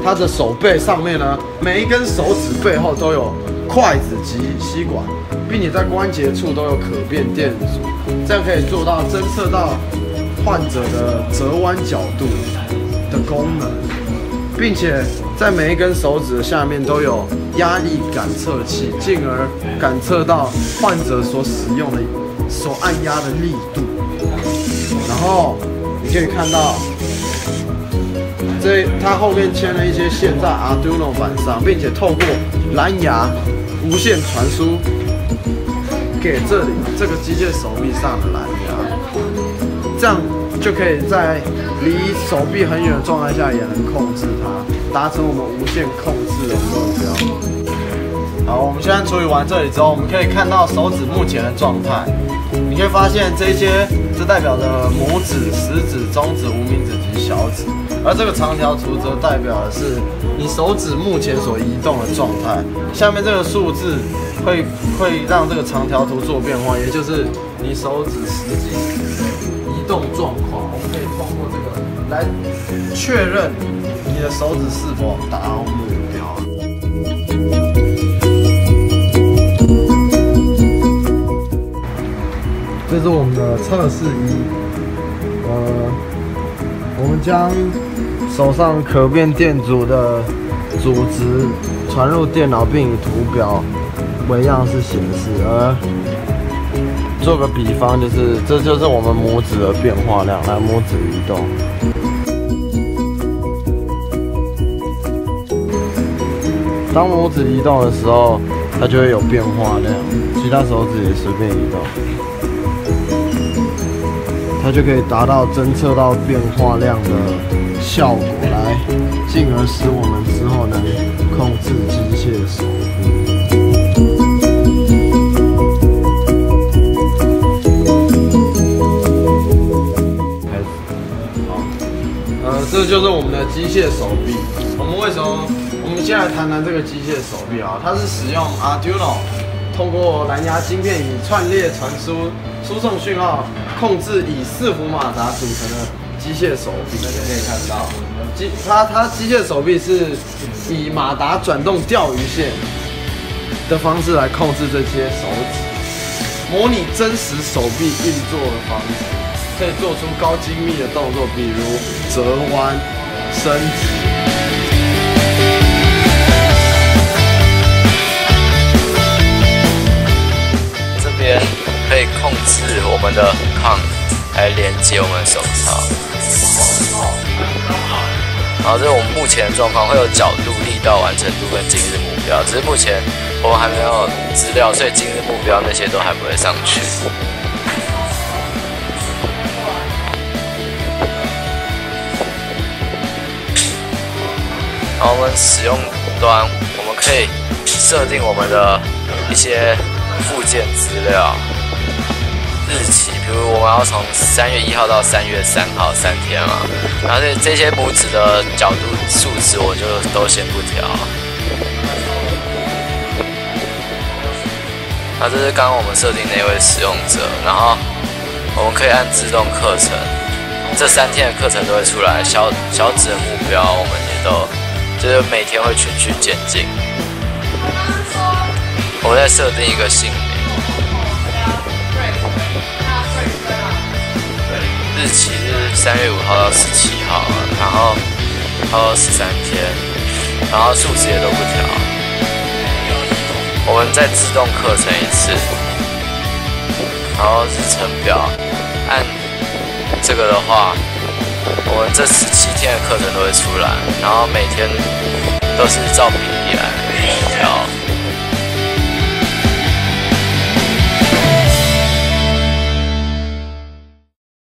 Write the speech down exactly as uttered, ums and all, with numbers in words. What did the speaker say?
它的手背上面呢，每一根手指背后都有筷子及吸管，并且在关节处都有可变电阻，这样可以做到侦测到患者的折弯角度的功能，并且在每一根手指的下面都有压力感测器，进而感测到患者所使用的手按压的力度。然后你可以看到，这它后面牵了一些线在 Arduino 板上，并且透过蓝牙无线传输给这里这个机械手臂上的蓝牙，这样就可以在离手臂很远的状态下也能控制它，达成我们无线控制的目标。好，我们现在处理完这里之后，我们可以看到手指目前的状态。你可以发现这些是代表着拇指、食指、中指、无名指及小指，而这个长条图则代表的是你手指目前所移动的状态。下面这个数字会会让这个长条图做变化，也就是你手指实际移动状况。我们可以通过这个来确认你的手指是否达到目标。这是我们的测试仪，呃，我们将手上可变电阻的阻值传入电脑，并以图表为样式显示。而做个比方，就是这就是我们拇指的变化量，来拇指移动。当拇指移动的时候，它就会有变化量，其他手指也随便移动。它就可以达到侦测到变化量的效果，来进而使我们之后能控制机械手臂。开始，好，呃，这就是我们的机械手臂。我们为什么？我们先来谈谈这个机械手臂啊，它是使用 Arduino 通过蓝牙晶片以串列传输。输送讯号，控制以四伏马达组成的机械手臂。大家可以看到，机它它机械手臂是以马达转动钓鱼线的方式来控制这些手指，模拟真实手臂运作的方式，可以做出高精密的动作，比如折弯、伸直。 这边可以控制我们的 conf 来连接我们的手操，然后这是我们目前的状况，会有角度、力道、完成度跟今日目标。只是目前我们还没有资料，所以今日目标那些都还不会上去。然后我们使用端，我们可以设定我们的一些附件资料。日期，比如我们要从三月一号到三月三号三天嘛，然后这这些拇指的角度数值我就都先不调。那这是刚刚我们设定那位使用者，然后我们可以按自动课程，这三天的课程都会出来，小小指的目标我们也都就是每天会循序渐进。我再设定一个姓名。日期是三月五号到十七号，然后还有十三天，然后数值也都不调。我们再自动课程一次，然后日程表按这个的话，我们这十七天的课程都会出来，然后每天都是照比例来。